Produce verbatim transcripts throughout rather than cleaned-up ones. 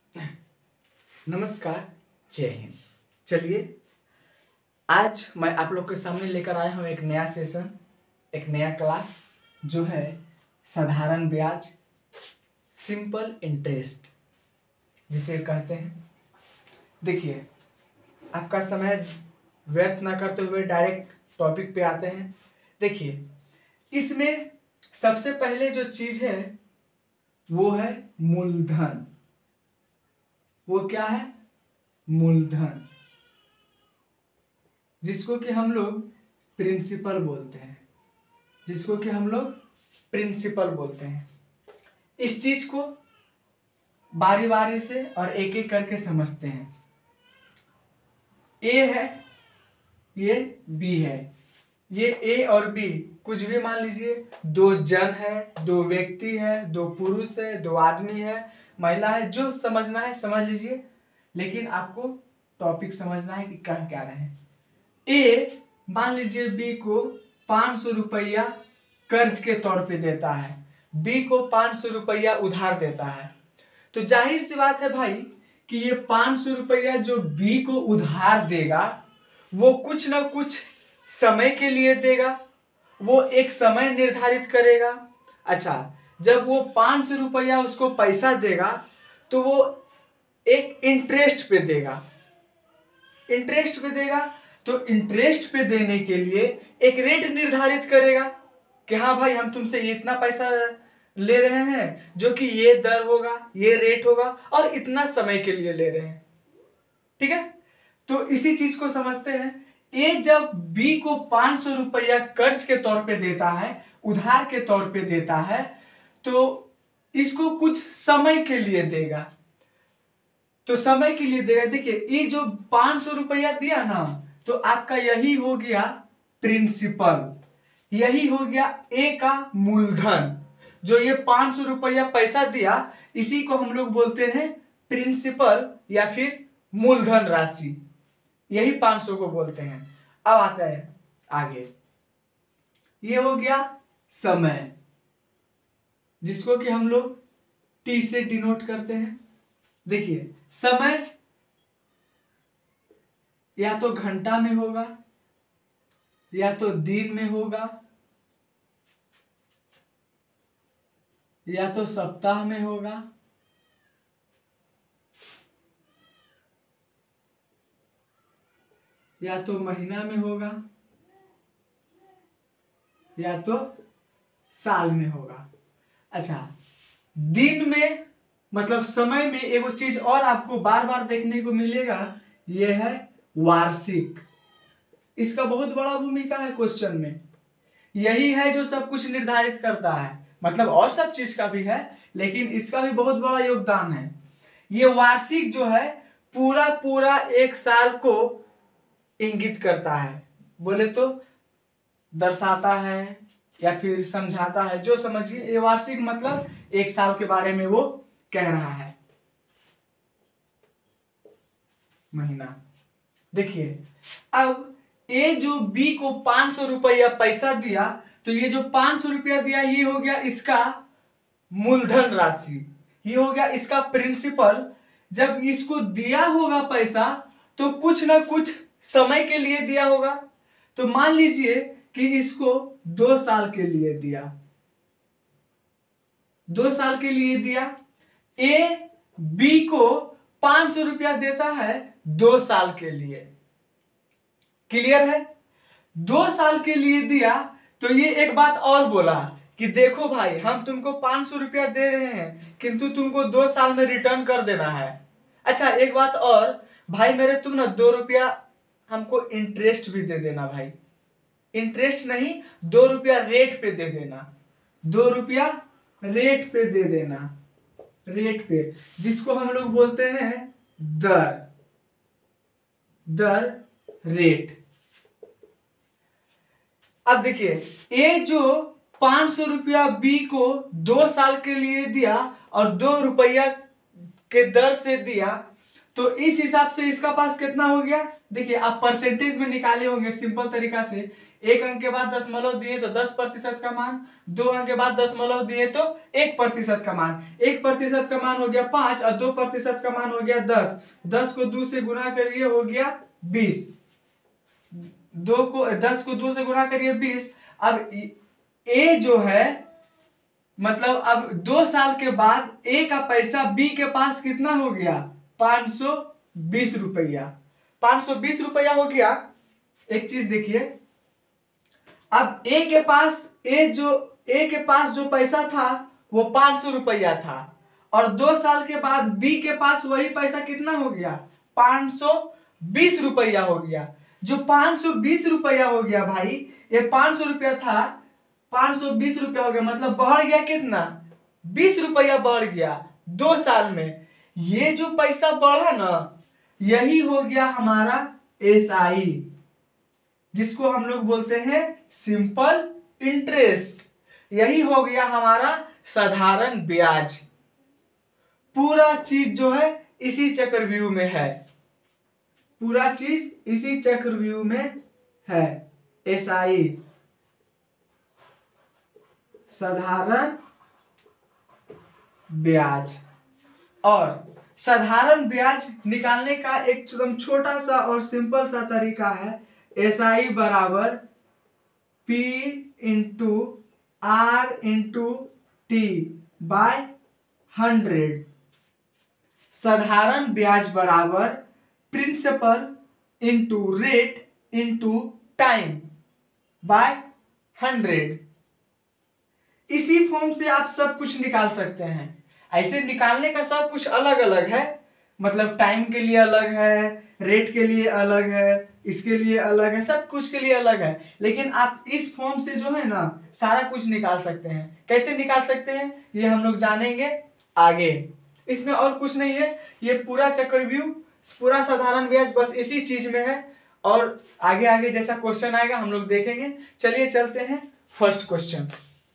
नमस्कार, जय हिंद। चलिए, आज मैं आप लोग के सामने लेकर आया हूँ एक नया सेशन, एक नया क्लास जो है साधारण ब्याज, सिंपल इंटरेस्ट जिसे कहते हैं। देखिए, आपका समय व्यर्थ ना करते हुए डायरेक्ट टॉपिक पे आते हैं। देखिए, इसमें सबसे पहले जो चीज है वो है मूलधन। वो क्या है? मूलधन, जिसको कि हम लोग प्रिंसिपल बोलते हैं जिसको कि हम लोग प्रिंसिपल बोलते हैं। इस चीज को बारी बारी से और एक एक करके समझते हैं। ए है, ये बी है, ये ए और बी कुछ भी मान लीजिए, दो जन है, दो व्यक्ति है, दो पुरुष है, दो आदमी है, महिला है, जो समझना है समझ लीजिए, लेकिन आपको टॉपिक समझना है कि कह क्या रहे हैं। ए मान लीजिए बी को पांच सौ रुपया कर्ज के तौर पे देता है, बी को पांच सौ रुपया उधार देता है। तो जाहिर सी बात है भाई कि ये पांच सौ रुपया जो बी को उधार देगा वो कुछ ना कुछ समय के लिए देगा, वो एक समय निर्धारित करेगा। अच्छा, जब वो पांच सौ रुपया उसको पैसा देगा तो वो एक इंटरेस्ट पे देगा इंटरेस्ट पे देगा तो इंटरेस्ट पे देने के लिए एक रेट निर्धारित करेगा कि हाँ भाई, हम तुमसे इतना पैसा ले रहे हैं जो कि ये दर होगा, ये रेट होगा और इतना समय के लिए ले रहे हैं। ठीक है, तो इसी चीज को समझते हैं। ए जब बी को पांच सौ रुपया कर्ज के तौर पे देता है, उधार के तौर पे देता है, तो इसको कुछ समय के लिए देगा तो समय के लिए देगा। देखिए, ये जो पांच सौ रुपया दिया ना, तो आपका यही हो गया प्रिंसिपल, यही हो गया ए का मूलधन। जो ये पांच सौ रुपया पैसा दिया, इसी को हम लोग बोलते हैं प्रिंसिपल या फिर मूलधन राशि, यही पांच सौ को बोलते हैं। अब आता है आगे, ये हो गया समय, जिसको कि हम लोग टी से डिनोट करते हैं। देखिए, समय या तो घंटा में होगा, या तो दिन में होगा, या तो सप्ताह में होगा, या तो महीना में होगा, या तो साल में होगा। अच्छा, दिन में मतलब समय में एगो चीज और आपको बार बार देखने को मिलेगा, यह है वार्षिक। इसका बहुत बड़ा भूमिका है क्वेश्चन में। यही है जो सब कुछ निर्धारित करता है, मतलब और सब चीज का भी है लेकिन इसका भी बहुत बड़ा योगदान है। ये वार्षिक जो है पूरा पूरा एक साल को इंगित करता है, बोले तो दर्शाता है या फिर समझाता है, जो समझिए। ये वार्षिक मतलब एक साल के बारे में वो कह रहा है। महीना, देखिए, अब ए जो बी को पांच सौ रुपया पैसा दिया, तो ये जो पांच सौ रुपया दिया ये हो गया इसका मूलधन राशि, ये हो गया इसका प्रिंसिपल। जब इसको दिया होगा पैसा तो कुछ ना कुछ समय के लिए दिया होगा। तो मान लीजिए कि इसको दो साल के लिए दिया, दो साल के लिए दिया। ए बी को पांच सौ रुपया देता है दो साल के लिए। क्लियर है? दो साल के लिए दिया तो ये एक बात और बोला कि देखो भाई, हम तुमको पांच सौ रुपया दे रहे हैं किंतु तुमको दो साल में रिटर्न कर देना है। अच्छा, एक बात और भाई, मेरे तुम ना दो रुपया हमको इंटरेस्ट भी दे देना भाई। इंटरेस्ट नहीं, दो रुपया रेट पे दे देना, दो रुपया रेट पे दे देना, रेट पे, जिसको हम लोग बोलते हैं दर, दर, रेट। अब देखिए, ए जो पांच सौ रुपया बी को दो साल के लिए दिया और दो रुपया के दर से दिया, तो इस हिसाब से इसका पास कितना हो गया? देखिए, आप परसेंटेज में निकाले होंगे सिंपल तरीका से। एक अंक के बाद दशमलव दिए तो दस प्रतिशत का मान, दो अंक के बाद दशमलव दिए तो एक प्रतिशत का मान। एक प्रतिशत का मान हो गया पांच और दो प्रतिशत का मान हो गया दस। दस को दो से गुणा करिए हो गया बीस। दो को दस को दो से गुणा करिए बीस। अब ए जो है मतलब अब दो साल के बाद ए का पैसा बी के पास कितना हो गया, पांच सौ बीस रुपया। पांच सौ बीस रुपया हो गया। एक चीज देखिए, अब ए के पास ए जो ए के पास जो पैसा था वो पांच सौ रुपया था और दो साल के बाद बी के पास वही पैसा कितना हो गया, पांच सौ बीस रुपया हो गया। जो पांच सौ बीस रुपया हो गया भाई, ये पांच सौ रुपया था, पांच सौ बीस रुपया हो गया, मतलब बढ़ गया कितना, बीस रुपया बढ़ गया दो साल में। ये जो पैसा बढ़ा ना, यही हो गया हमारा एस आई, जिसको हम लोग बोलते हैं सिंपल इंटरेस्ट। यही हो गया हमारा साधारण ब्याज। पूरा चीज जो है इसी चक्रव्यूह में है, पूरा चीज इसी चक्रव्यूह में है। एस आई साधारण ब्याज। और साधारण ब्याज निकालने का एक एकदम छोटा सा और सिंपल सा तरीका है, एस आई बराबर P into R into T by hundred. साधारण ब्याज बराबर principal into rate into time by hundred. इसी फॉर्म से आप सब कुछ निकाल सकते हैं। ऐसे निकालने का सब कुछ अलग अलग है, मतलब टाइम के लिए अलग है, रेट के लिए अलग है, इसके लिए अलग है, सब कुछ के लिए अलग है। लेकिन आप इस फॉर्म से जो है ना सारा कुछ निकाल सकते हैं। कैसे निकाल सकते हैं ये हम लोग जानेंगे आगे। इसमें और कुछ नहीं है, ये पूरा चक्रव्यूह, पूरा साधारण ब्याज बस इसी चीज में है। और आगे आगे जैसा क्वेश्चन आएगा हम लोग देखेंगे। चलिए चलते हैं फर्स्ट क्वेश्चन।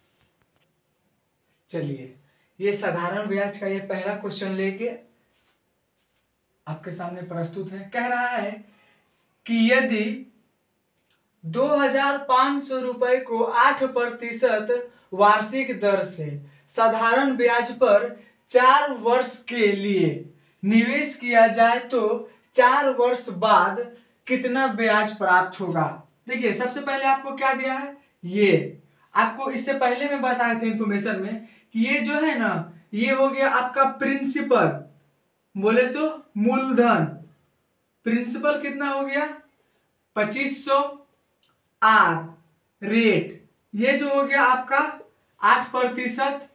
चलिए ये साधारण ब्याज का ये पहला क्वेश्चन लेके आपके सामने प्रस्तुत है। कह रहा है कि यदि दो हजार पांच सौ रुपए को आठ प्रतिशत वार्षिक दर से साधारण ब्याज पर चार वर्ष के लिए निवेश किया जाए तो चार वर्ष बाद कितना ब्याज प्राप्त होगा। देखिए सबसे पहले आपको क्या दिया है, ये आपको इससे पहले में बताए थे इंफॉर्मेशन में कि ये जो है ना ये हो गया आपका प्रिंसिपल, बोले तो मूलधन। प्रिंसिपल कितना हो गया पच्चीस सौ, आर रेट ये जो हो गया आपका आठ प्रतिशत,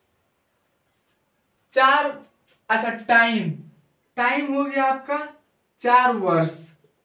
चार अच्छा टाइम टाइम हो गया आपका चार वर्ष।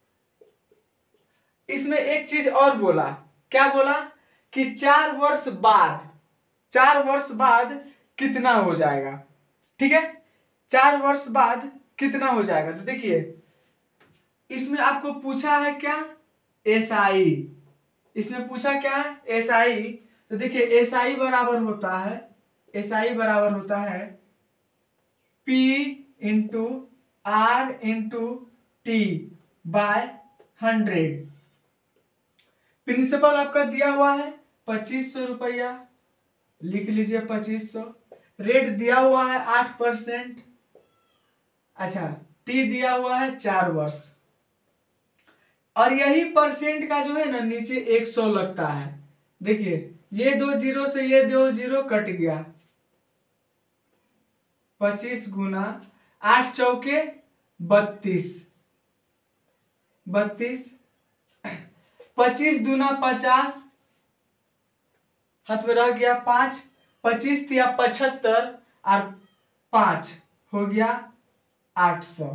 इसमें एक चीज और बोला, क्या बोला कि चार वर्ष बाद चार वर्ष बाद कितना हो जाएगा। ठीक है, चार वर्ष बाद कितना हो जाएगा। तो देखिए इसमें आपको पूछा है क्या, एस आई। इसमें पूछा क्या है, एस आई। तो देखिए एस आई बराबर होता है एस आई बराबर होता है P into R into T by hundred. Principal आपका दिया हुआ है पच्चीस सौ रुपया, लिख लीजिए पच्चीस सौ। रेट दिया हुआ है आठ परसेंट, अच्छा टी दिया हुआ है चार वर्ष। और यही परसेंट का जो है ना नीचे एक सौ लगता है। देखिए ये दो जीरो से ये दो जीरो कट गया, पच्चीस गुना आठ चौके बत्तीस, बत्तीस, पच्चीस दूना पचास, हाथ में रह गया पांच, पच्चीस या पचहत्तर और पांच हो गया आठ सौ।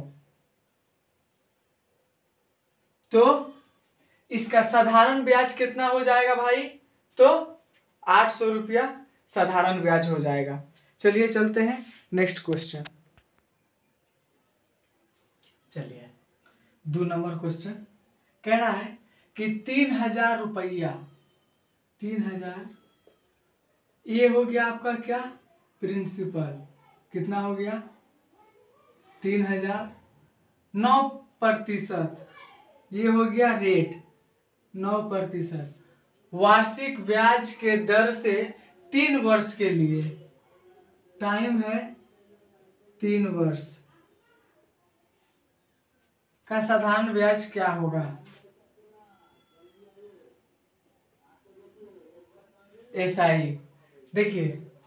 तो इसका साधारण ब्याज कितना हो जाएगा भाई, तो आठ सौ रुपया साधारण ब्याज हो जाएगा। चलिए चलते हैं नेक्स्ट क्वेश्चन। चलिए दो नंबर क्वेश्चन कह रहा है कि तीन हजार रुपया तीन हजार ये हो गया आपका क्या, प्रिंसिपल कितना हो गया तीन हजार, नौ प्रतिशत ये हो गया रेट नौ प्रतिशत, वार्षिक ब्याज के दर से तीन वर्ष के लिए, टाइम है तीन वर्ष का साधारण ब्याज क्या होगा। एसआई देखिए,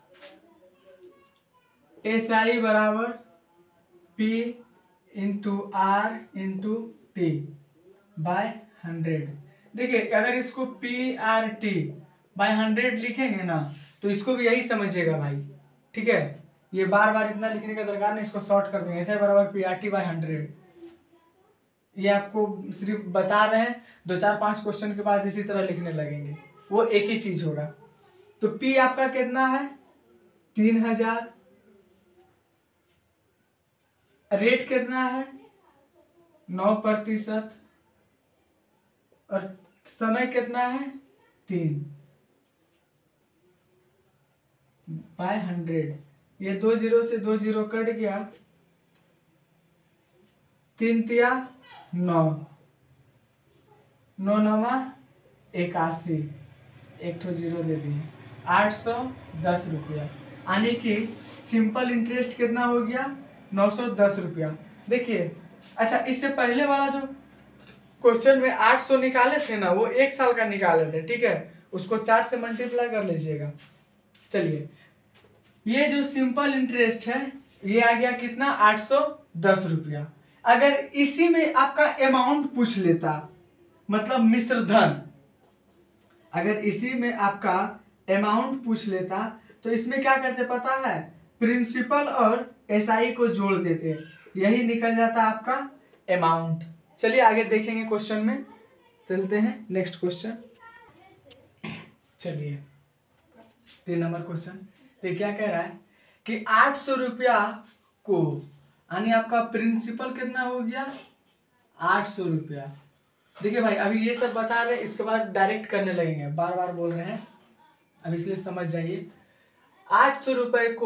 एसआई बराबर P into R into T by hundred. देखिए अगर इसको P R T by hundred लिखेंगे ना तो इसको भी यही समझिएगा भाई, ठीक है। ये बार बार इतना लिखने का दरकार नहीं, इसको शॉर्ट कर देंगे। एसआई बराबर P R T by hundred, ये आपको सिर्फ बता रहे हैं, दो चार पांच क्वेश्चन के बाद इसी तरह लिखने लगेंगे, वो एक ही चीज होगा। तो पी आपका कितना है, तीन हजार, रेट कितना है, नौ प्रतिशत, और समय कितना है, तीन बाय हंड्रेड। ये दो जीरो से दो जीरो कट गया, तीन तिया नौ, नौ नवा इक्यासी, एक ठो जीरो दे दिए, आठ सौ दस रुपया। यानी कि सिंपल इंटरेस्ट कितना हो गया, नौ सौ दस रुपया। देखिए अच्छा, इससे पहले वाला जो क्वेश्चन में आठ सौ निकाले थे ना, वो एक साल का निकाले थे, ठीक है। उसको चार से मल्टीप्लाई कर लीजिएगा। चलिए, ये जो सिंपल इंटरेस्ट है ये आ गया कितना, आठ सौ दस रुपया। अगर इसी में आपका अमाउंट पूछ लेता, मतलब मिश्र धन, अगर इसी में आपका अमाउंट पूछ लेता तो इसमें क्या करते पता है, प्रिंसिपल और एसआई को जोड़ देते, यही निकल जाता आपका अमाउंट। चलिए आगे देखेंगे क्वेश्चन में, चलते हैं नेक्स्ट क्वेश्चन। चलिए तीन नंबर क्वेश्चन, तो क्या कह रहा है कि आठ सौ रुपया को, यानी आपका प्रिंसिपल कितना हो गया, आठ सौ रुपया। देखिए भाई अभी ये सब बता रहे हैं, इसके बाद डायरेक्ट करने लगेंगे, बार बार बोल रहे हैं, अब इसलिए समझ जाइए। आठ सौ रुपये को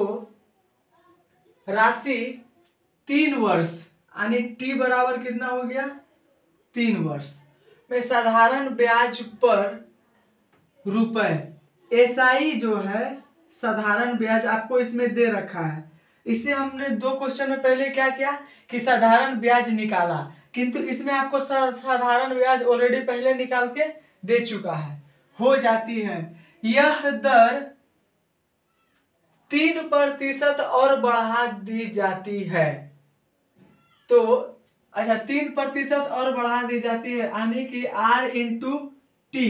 राशि तीन वर्ष, यानी टी बराबर कितना हो गया, तीन वर्ष में साधारण ब्याज पर रुपए, एसआई जो है साधारण ब्याज आपको इसमें दे रखा है। इसे हमने दो क्वेश्चन में पहले क्या किया कि साधारण ब्याज निकाला, किंतु इसमें आपको साधारण ब्याज ऑलरेडी पहले निकाल के दे चुका है, हो जाती है यह दर तीन प्रतिशत और बढ़ा दी जाती है। तो अच्छा, तीन प्रतिशत और बढ़ा दी जाती है, यानी कि आर इंटू टी,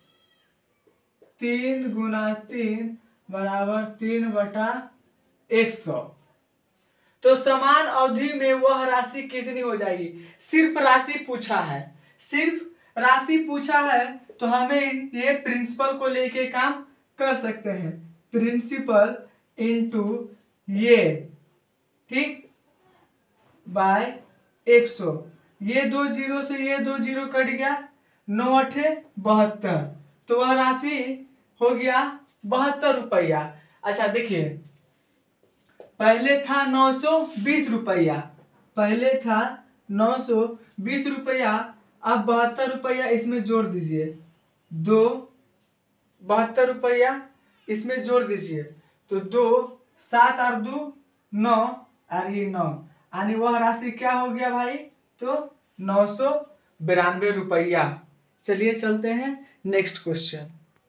तीन गुना तीन बराबर तीन बटा एक सौ। तो समान अवधि में वह राशि कितनी हो जाएगी, सिर्फ राशि पूछा है, सिर्फ राशि पूछा है, तो हमें ये प्रिंसिपल को लेके काम कर सकते हैं, प्रिंसिपल इंटू ये, ठीक, बाय एक सौ। ये दो जीरो से ये दो जीरो कट गया, नौ अठे बहत्तर, तो वह राशि हो गया बहत्तर रुपया। अच्छा देखिए, पहले था नौ सौ बीस रुपया, पहले था नौ सौ बीस रुपया, अब बहत्तर रुपया इसमें जोड़ दीजिए, दो बहत्तर रुपया इसमें जोड़ दीजिए, तो दो सात और दो नौ और ये नौ, यानी वह राशि क्या हो गया भाई, तो नौ सौ बिरानवे रुपया। चलिए चलते हैं नेक्स्ट क्वेश्चन।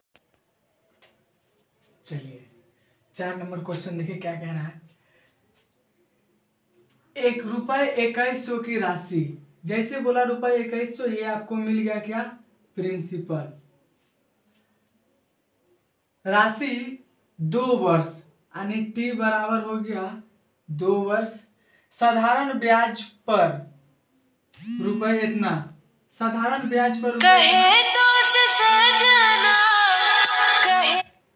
चलिए चार नंबर क्वेश्चन देखिए क्या कह रहा है, एक रुपए इक्कीस सौ की राशि, जैसे बोला रुपए इक्कीस सौ, ये आपको मिल गया क्या, प्रिंसिपल, राशि दो वर्ष, यानी टी बराबर हो गया दो वर्ष, साधारण ब्याज पर रुपए इतना, साधारण ब्याज पर कहे तो सजना कहे,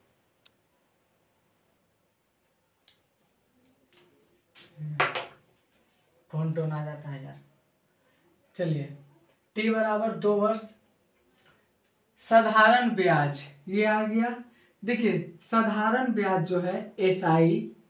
फोन टोन आ जाता है यार। चलिए टी बराबर दो वर्ष, साधारण ब्याज ये आ गया। देखिए साधारण ब्याज जो है एसआई,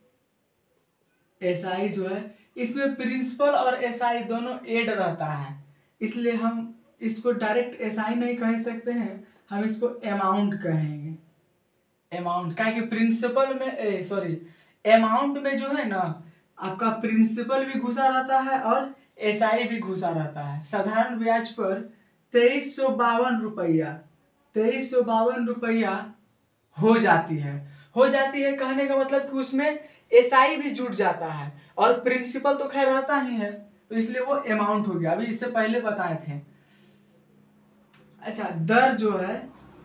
एसआई जो है इसमें प्रिंसिपल और एसआई दोनों ऐड रहता है, इसलिए हम इसको डायरेक्ट एसआई नहीं कह सकते हैं, हम इसको अमाउंट कहेंगे। अमाउंट क्या कि प्रिंसिपल में सॉरी अमाउंट में जो है ना आपका प्रिंसिपल भी घुसा रहता है और एसआई भी घुसा रहता है। साधारण ब्याज पर तेईस सौ बावन रुपया तेईस सौ बावन रुपया हो जाती है हो जाती है कहने का मतलब कि उसमें एसआई भी जुड़ जाता है और प्रिंसिपल तो खैर रहता ही है, तो इसलिए वो अमाउंट हो गया। अभी इससे पहले बताए थे। अच्छा, दर जो है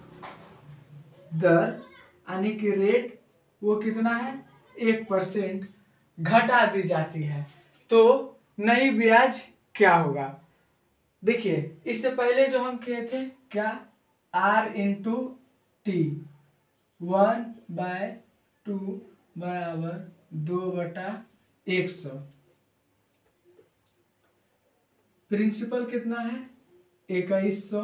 दर यानी कि रेट वो कितना है, एक परसेंट घटा दी जाती है। तो नई ब्याज क्या होगा, देखिए इससे पहले जो हम किए थे क्या, R into T, one by two बराबर दो बटा एक सौ। प्रिंसिपल कितना है, इक्कीस सौ,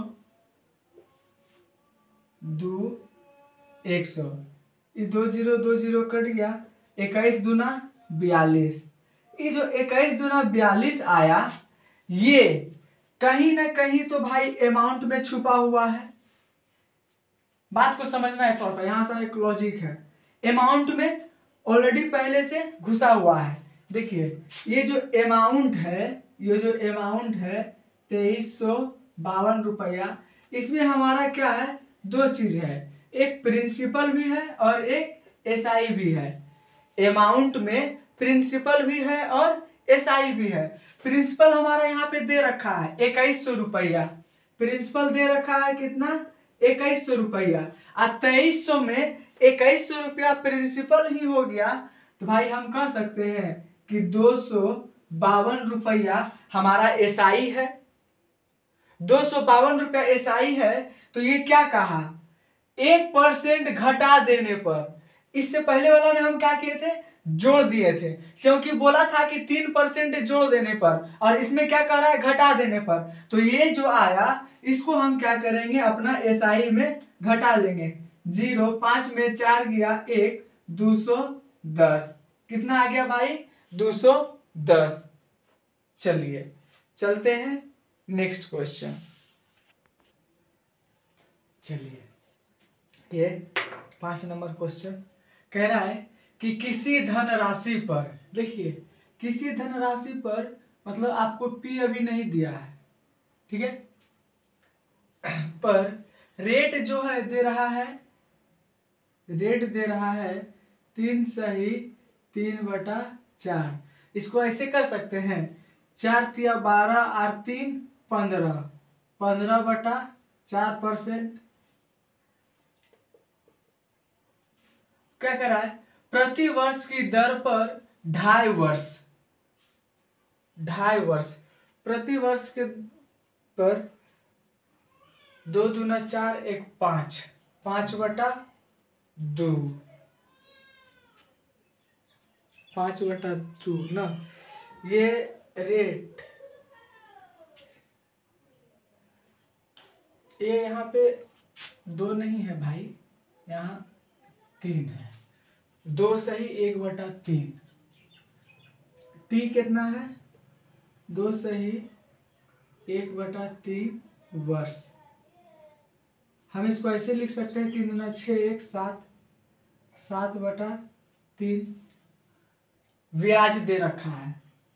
दो एक सौ, ये दो जीरो दो जीरो कट गया, इक्कीस दूना बयालीस। ये जो इक्कीस दूना बयालीस आया, ये कहीं ना कहीं तो भाई अमाउंट में छुपा हुआ है। बात को समझना है थोड़ा सा, यहां सा एक लॉजिक है। अमाउंट में ऑलरेडी पहले से घुसा हुआ है। देखिए ये जो अमाउंट है ये जो अमाउंट है तेईस सौ बावन रुपया, इसमें हमारा क्या है, दो चीज है, एक प्रिंसिपल भी है और एक एसआई भी है। अमाउंट में प्रिंसिपल भी है और एसआई भी है। प्रिंसिपल हमारा यहाँ पे दे रखा है इक्कीस सौ रुपया, प्रिंसिपल दे रखा है कितना, इक्कीस सौ रुपया, और तेईस सौ में इक्कीस सौ रुपया प्रिंसिपल ही हो गया, तो भाई हम कह सकते हैं कि दो सौ बावन रुपया हमारा एसआई है। दो सौ बावन रुपया एसआई है, तो ये क्या कहा, एक परसेंट घटा देने पर। इससे पहले वाला में हम क्या किए थे, जोड़ दिए थे, क्योंकि बोला था कि तीन परसेंट जोड़ देने पर, और इसमें क्या कर रहा है, घटा देने पर। तो ये जो आया इसको हम क्या करेंगे, अपना एसआई में घटा लेंगे। जीरो पांच में चार गया एक, दो सौ दस। कितना आ गया भाई, दो सौ दस। चलिए चलते हैं नेक्स्ट क्वेश्चन। चलिए ये पांच नंबर क्वेश्चन कह रहा है कि किसी धनराशि पर, देखिए किसी धनराशि पर मतलब आपको पी अभी नहीं दिया है, ठीक है, पर रेट जो है दे रहा है, रेट दे रहा है तीन सही तीन बटा चार। इसको ऐसे कर सकते हैं, चार तिया बारह और तीन पंद्रह, पंद्रह बटा चार परसेंट। क्या कर रहा है, प्रति वर्ष की दर पर ढाई वर्ष, ढाई वर्ष प्रति वर्ष के पर दो दूना चार एक पांच, पांच बटा दो, पांच बटा दो ना। ये रेट ये यहाँ पे दो नहीं है भाई, यहाँ तीन है, दो सही एक बटा तीन। टी कितना है, दो सही एक बटा तीन वर्ष। हम इसको ऐसे लिख सकते हैं, तीन दूना छः एक सात, सात बटा तीन। ब्याज दे रखा है,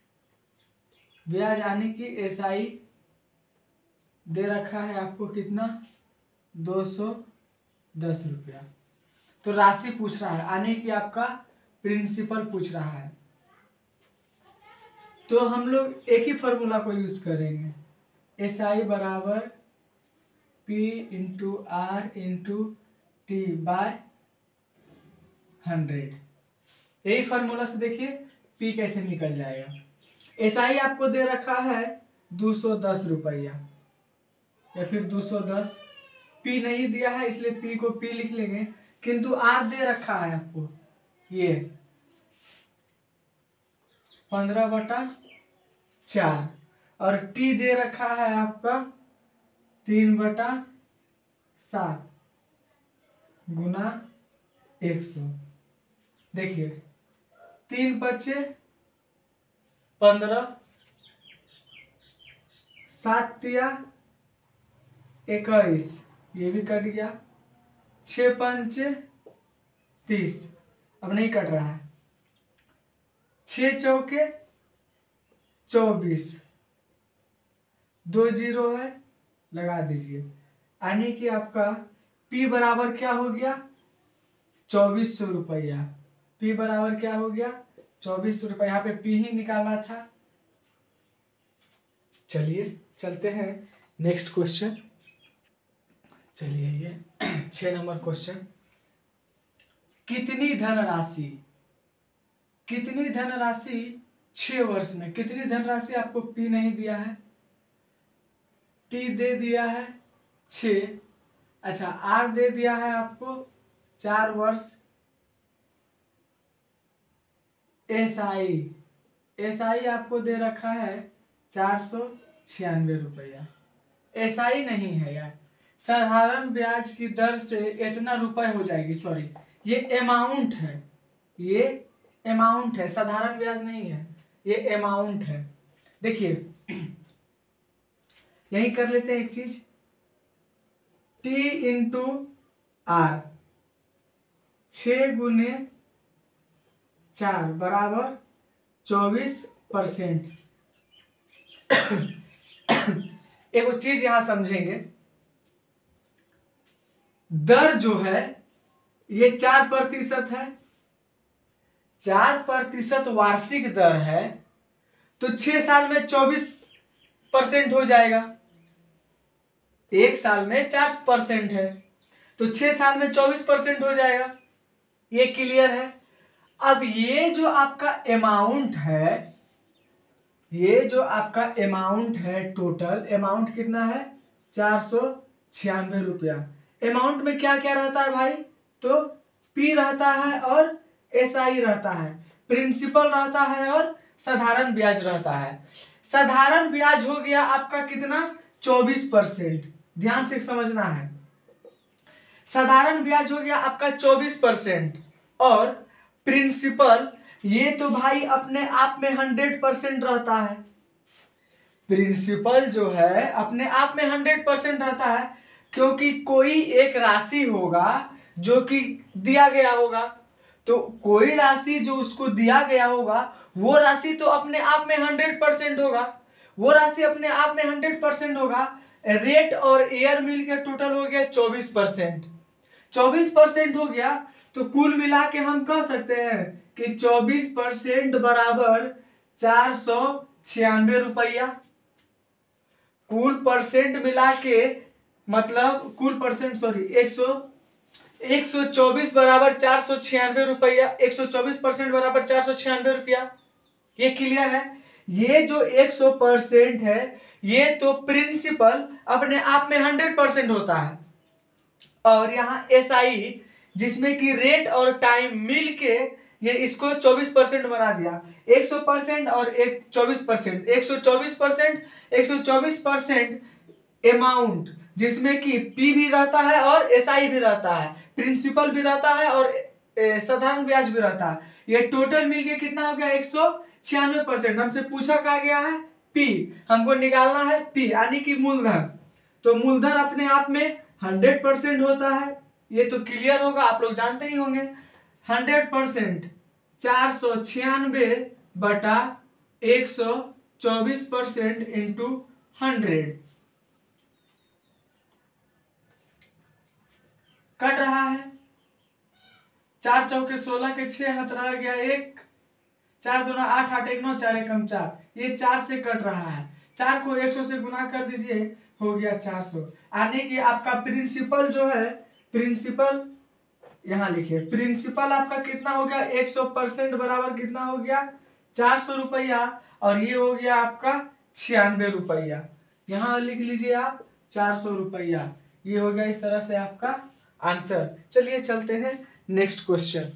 ब्याज आने की एसआई दे रखा है आपको कितना, दो सौ दस रुपया। तो राशि पूछ रहा है, आने की आपका प्रिंसिपल पूछ रहा है, तो हम लोग एक ही फॉर्मूला को यूज करेंगे, एस आई बराबर P into R into T by hundred. यही फॉर्मूला से देखिए पी कैसे निकल जाएगा। एस आई आपको दे रखा है दो सौ दस रुपया या फिर दो सौ दस, पी नहीं दिया है इसलिए पी को पी लिख लेंगे, किंतु आर दे रखा है आपको ये पंद्रह बटा चार, और टी दे रखा है आपका तीन बटा सात गुना एक सौ। देखिए तीन पच्चे पंद्रह, सात तिया इक्कीस, ये भी कट गया, छः पंच तीस, अब नहीं कट रहा है, छः चौके चौबीस, दो जीरो है, लगा दीजिए, यानी कि आपका P बराबर क्या हो गया, चौबीस सौ रुपया। P बराबर क्या हो गया, चौबीस सौ रुपया। यहाँ पे P ही निकालना था। चलिए चलते हैं नेक्स्ट क्वेश्चन। चलिए ये छह नंबर क्वेश्चन, कितनी धनराशि, कितनी धनराशि छह वर्ष में, कितनी धनराशि आपको P नहीं दिया है, T दे दिया है छः, अच्छा R दे दिया है आपको चार वर्ष, एस आई, एस आई आपको दे रखा है चार सौ छियानवे रुपया। एस आई नहीं है यार, साधारण ब्याज की दर से इतना रुपए हो जाएगी, सॉरी ये अमाउंट है, ये अमाउंट है, साधारण ब्याज नहीं है, ये अमाउंट है। देखिए यही कर लेते हैं एक चीज, T इंटू आर, छ गुने चार बराबर चौबीस परसेंट। एक चीज यहां समझेंगे, दर जो है ये चार प्रतिशत है, चार प्रतिशत वार्षिक दर है, तो छह साल में चौबीस परसेंट हो जाएगा, एक साल में चार परसेंट है तो छह साल में चौबीस परसेंट हो जाएगा, ये क्लियर है। अब ये जो आपका अमाउंट है, ये जो आपका अमाउंट है, टोटल अमाउंट कितना है, चार सौ छियानवे रुपया। अमाउंट में क्या क्या रहता है भाई, तो P रहता है और एस आई रहता है, प्रिंसिपल रहता है और साधारण ब्याज रहता है। साधारण ब्याज हो गया आपका कितना, चौबीस परसेंट, ध्यान से समझना है, साधारण ब्याज हो गया आपका चौबीस परसेंट, और प्रिंसिपल ये तो भाई अपने आप में हंड्रेड परसेंट रहता है, प्रिंसिपल जो है अपने आप में हंड्रेड परसेंट रहता है, क्योंकि कोई एक राशि होगा जो कि दिया गया होगा, तो कोई राशि जो उसको दिया गया होगा वो राशि तो अपने आप में हंड्रेड परसेंट होगा, वो राशि अपने आप में हंड्रेड परसेंट होगा। रेट और ईयर मिल के टोटल हो गया चौबीस परसेंट, चौबीस परसेंट हो गया, तो कुल मिला के हम कह सकते हैं कि चौबीस परसेंट बराबर चार सौ छियानवे रुपया। कुल परसेंट मिला के मतलब कुल परसेंट सॉरी एक सौ एक सौ चौबीस बराबर चार सौ छियानवे रुपया, एक सौ चौबीस परसेंट बराबर चार सौ छियानवे रुपया, ये क्लियर है। ये जो एक सौ परसेंट है ये तो प्रिंसिपल अपने आप में हंड्रेड परसेंट होता है, और यहाँ एस आई जिसमें कि रेट और टाइम मिल के ये इसको चौबीस परसेंट बना दिया, सौ परसेंट और एक चौबीस परसेंट, एक सौ चौबीस परसेंट, एक सौ चौबीस परसेंट अमाउंट जिसमें कि P भी रहता है और एस आई भी रहता है, प्रिंसिपल भी रहता है और साधारण ब्याज भी रहता है, ये टोटल मिलके कितना हो गया, एक सौ छियानवे परसेंट। हमसे पूछा क्या गया है, P, हमको निकालना है P यानी कि मूलधन, तो मूलधन अपने आप में हंड्रेड परसेंट होता है, ये तो क्लियर होगा, आप लोग जानते ही होंगे। हंड्रेड परसेंट चार सौ छियानवे बटा एक सौ चौबीस परसेंट इंटू हंड्रेड, कट रहा है, चार चौके सोलह के छह हाथ रह गया एक, चार दोनों आठ, आठ एक नौ, चार एकम चार, ये चार से कट रहा है, चार को एक सौ से गुना कर दीजिए, हो गया चार सौ। यानी कि आपका प्रिंसिपल जो है, प्रिंसिपल यहाँ लिखिए, प्रिंसिपल आपका कितना हो गया, एक सौ परसेंट बराबर कितना हो गया, चार सौ रुपया, और ये हो गया आपका छियानवे रुपया, यहाँ लिख लीजिए आप चार सौ रुपया, ये हो गया इस तरह से आपका आंसर। चलिए चलते हैं नेक्स्ट क्वेश्चन।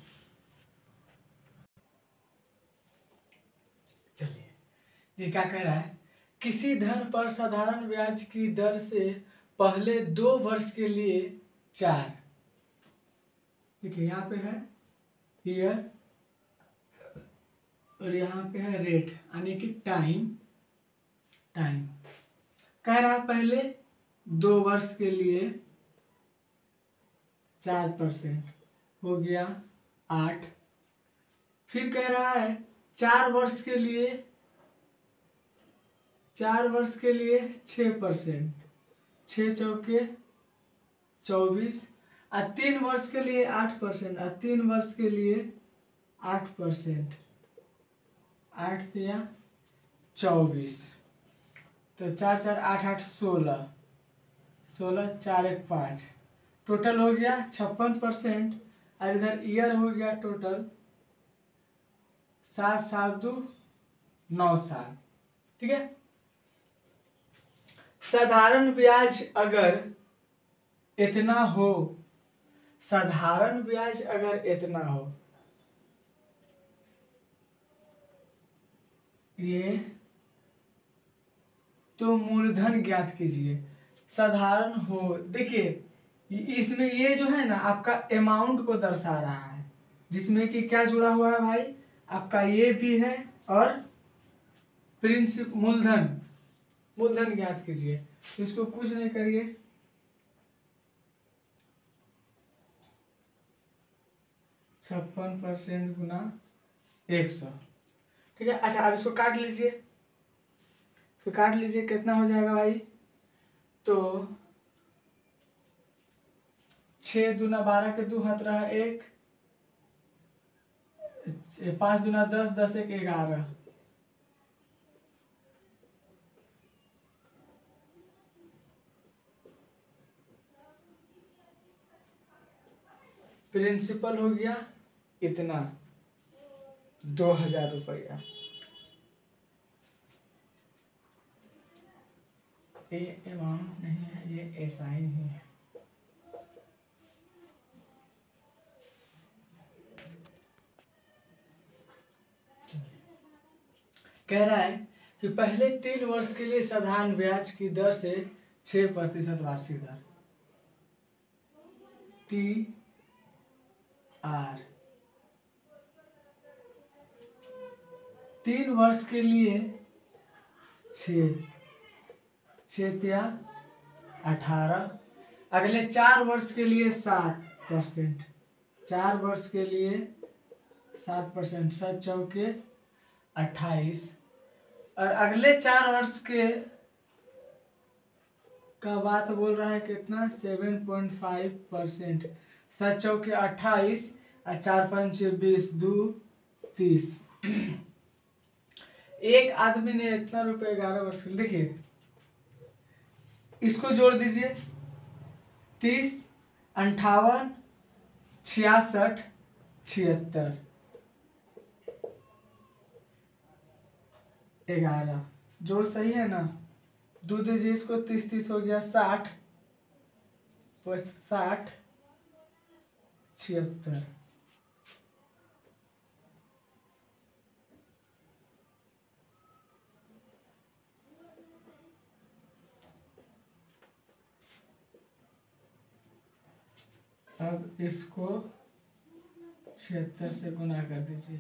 चलिए ये क्या कह रहा है, किसी धन पर साधारण ब्याज की दर से पहले दो वर्ष के लिए चार, देखिए यहाँ पे है ईयर और यहाँ पे है रेट यानी कि टाइम, टाइम कह रहा है पहले दो वर्ष के लिए चार परसेंट हो गया आठ। फिर कह रहा है चार वर्ष के लिए, चार वर्ष के लिए छः परसेंट, छः चौके चौबीस, और तीन वर्ष के लिए आठ परसेंट, और तीन वर्ष के लिए आठ परसेंट, आठ या चौबीस, तो चार चार आठ आठ सोलह, सोलह चार एक पाँच, टोटल हो गया छप्पन परसेंट। और इधर ईयर हो गया टोटल सात सात दो नौ साल। ठीक है। साधारण ब्याज अगर इतना हो, साधारण ब्याज अगर इतना हो, ये तो मूलधन ज्ञात कीजिए। साधारण हो, देखिए इसमें ये जो है ना आपका अमाउंट को दर्शा रहा है, जिसमें कि क्या जुड़ा हुआ है भाई, आपका ये भी है और प्रिंसिप मूलधन, मूलधन ज्ञात कीजिए। तो इसको कुछ नहीं करिए, छप्पन परसेंट गुना एक सौ। ठीक है। अच्छा अब इसको काट लीजिए, इसको काट लीजिए, कितना हो जाएगा भाई, तो छः दूना बारह के दो हाथ रहा एक, पाँच दूना दस, दस एक ग्यारह, प्रिंसिपल हो गया इतना दो हजार रुपया। ये अमाउंट नहीं है, ये ऐसा ही नहीं है। कह रहा है कि पहले तीन वर्ष के लिए साधारण ब्याज की दर से छह प्रतिशत वार्षिक दर, टी आर, तीन वर्ष के लिए छः, छः या अठारह, अगले चार वर्ष के लिए सात परसेंट, चार वर्ष के लिए सात परसेंट, सात चौके अट्ठाईस, और अगले चार वर्ष के का बात बोल रहा है कितना, सेवन पॉइंट फाइव परसेंट, सात चौके अट्ठाईस और चार पंच बीस, दो तीस। एक आदमी ने इतना रुपए ग्यारह वर्ष के लिए, देखिए इसको जोड़ दीजिए, तीस, अंठावन, छियासठ, छिहत्तर, ग्यारह, जोड़ सही है ना, दो दीजिए इसको, तीस तीस हो गया साठ, साठ, छिहत्तर। अब इसको छिहत्तर से गुना कर दीजिए,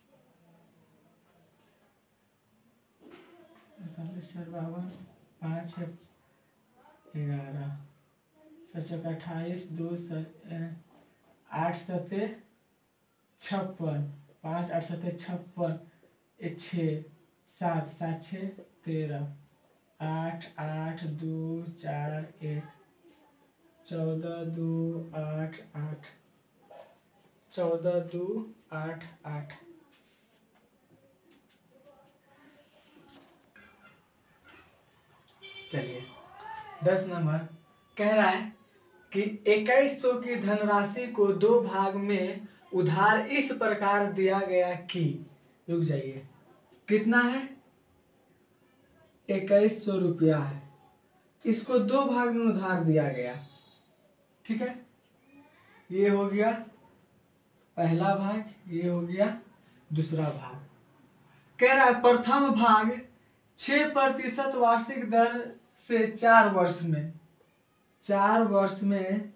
अड़तालीस चार बावन, पाँच ग्यारह, छः अट्ठाईस, दो आठ सत्ते छप्पन, पाँच आठ सत्ते छप्पन, छः सात, सात छः तेरह, आठ आठ दो चार एक, चौदह दो आठ आठ, चौदह दो आठ आठ। चलिए दस नंबर कह रहा है कि इक्कीस सौ की धनराशि को दो भाग में उधार इस प्रकार दिया गया कि, रुक जाइए, कितना है, इक्कीस सौ रुपया है, इसको दो भाग में उधार दिया गया। ठीक है, ये हो गया पहला भाग, ये हो गया दूसरा भाग। कह रहा है प्रथम भाग छह प्रतिशत वार्षिक दर से चार वर्ष में, चार वर्ष में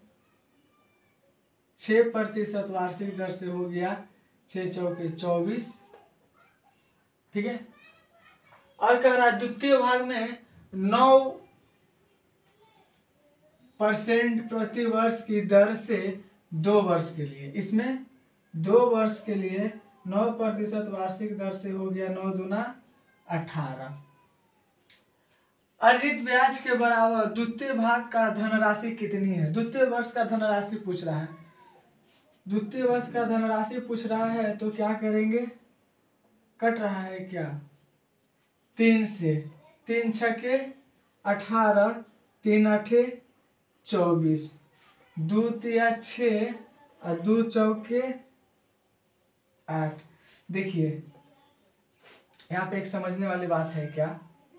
छह प्रतिशत वार्षिक दर से हो गया छह चौके चौबीस। ठीक है, और कह रहा है द्वितीय भाग में नौ परसेंट प्रति वर्ष की दर से दो वर्ष के लिए। इसमें दो वर्ष के लिए नौ प्रतिशत वार्षिक दर से हो गया नौ दूना अठारह। अर्जित ब्याज के बराबर द्वितीय भाग का धनराशि कितनी है? द्वितीय वर्ष का धनराशि पूछ रहा है। द्वितीय वर्ष का धनराशि पूछ रहा है तो क्या करेंगे? कट रहा है क्या? तीन से, तीन छके अठारह, तीन अठे चौबीस, दो तिया छः और दो चौके आठ। देखिए यहाँ पे एक समझने वाली बात है क्या,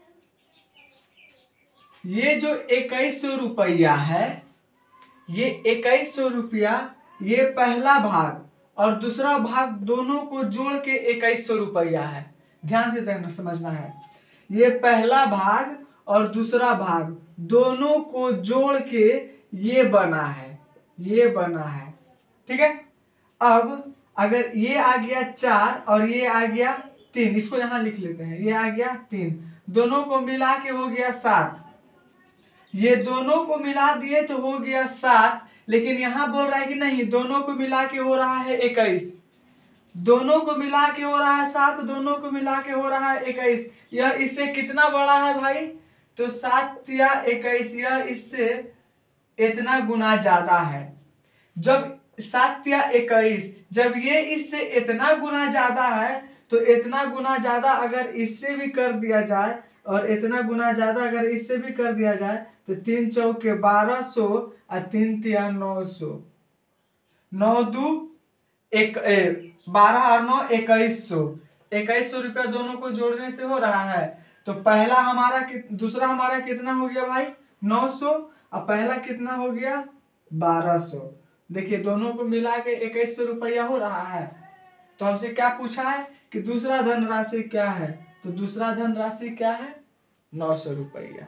ये जो इक्कीस सौ रुपया है, ये इक्कीस सौ रुपया, ये पहला भाग और दूसरा भाग दोनों को जोड़ के इक्कीस सौ रुपया है। ध्यान से देखना, समझना है। ये पहला भाग और दूसरा भाग दोनों को जोड़ के ये बना है, ये बना है, ठीक है। अब अगर ये आ गया चार और ये आ गया तीन, इसको यहां लिख लेते हैं, ये आ गया तीन, दोनों को मिला के हो गया सात। ये दोनों को मिला दिए तो हो गया सात, लेकिन यहां बोल रहा है कि नहीं, दोनों को मिला के हो रहा है इक्कीस, दोनों को मिला के हो रहा है सात, दोनों को मिला के हो रहा है इक्कीस। यह इससे कितना बड़ा है भाई? तो सात या इक्कीस, यह इससे इतना गुना ज्यादा है। जब सात या इक्कीस, जब ये इससे इतना गुना ज्यादा है तो इतना गुना ज्यादा अगर इससे भी कर दिया जाए और इतना गुना ज्यादा अगर इससे भी कर दिया जाए तो तीन चौके बारह सौ और तीन तिया नौ सौ, नौ दू एक बारह और नौ इक्कीस सौ, इक्कीस सौ रुपया दोनों को जोड़ने से हो रहा है। तो पहला हमारा, दूसरा हमारा कितना हो गया भाई? नौ सौ, और पहला कितना हो गया? बारह सौ। देखिए दोनों को मिला के इक्कीस सौ रुपया हो रहा है। तो हमसे क्या पूछा है कि दूसरा धनराशि क्या है? तो दूसरा धनराशि क्या है? नौ सौ रुपया।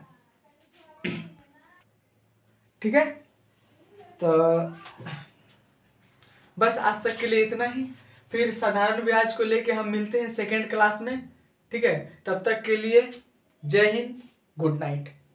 ठीक है, तो बस आज तक के लिए इतना ही। फिर साधारण ब्याज को लेके हम मिलते हैं सेकेंड क्लास में। ठीक है, तब तक के लिए जय हिंद, गुड नाइट।